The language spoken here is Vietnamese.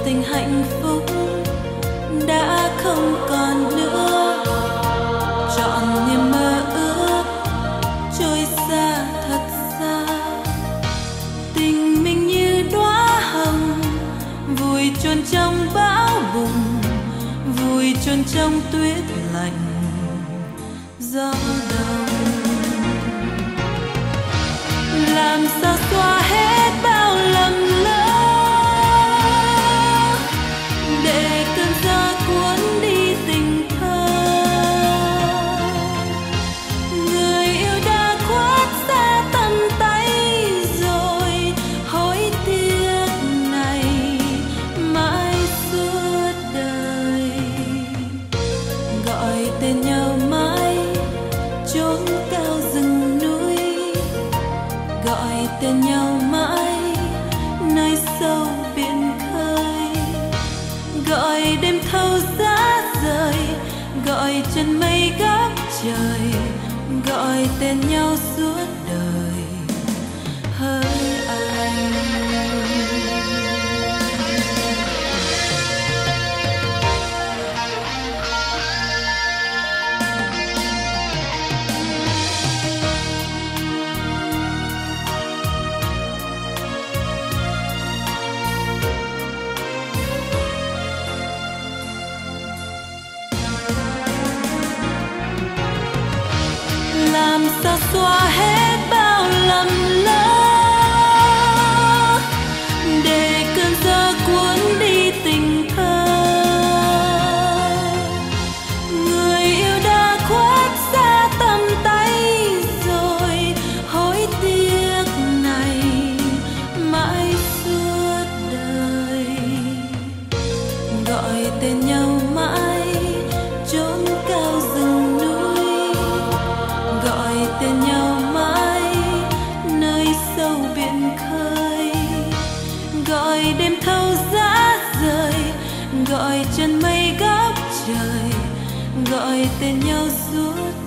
tình hạnh phúc đã không còn nữa, trọn niềm mơ ước trôi xa thật xa. Tình mình như đóa hồng vùi chôn trong bão bùng, vùi chôn trong tuyết lạnh gió đông. Làm sao xóa hết bao lầm lỡ để cơn gió cuốn đi tình thơ. Người yêu đã khuất xa tầm tay rồi, hối tiếc này mãi suốt đời. Gọi tên nhau mãi chốn cao rừng núi, gọi tên nhau mãi nơi sâu biển khơi, gọi đêm thâu giá rời, gọi chân mây góc trời, gọi tên nhau suốt đời hỡi anh. Làm sao xóa hết bao lầm lỡ để cơn gió cuốn đi tình thơ. Người yêu đã khuất xa tầm tay rồi, hối tiếc này mãi suốt đời. Gọi tên nhau mãi chốn cao rừng núi, gọi tên nhau mãi nơi sâu biển khơi, gọi đêm thâu giá rời, gọi chân mây góc trời, gọi tên nhau suốt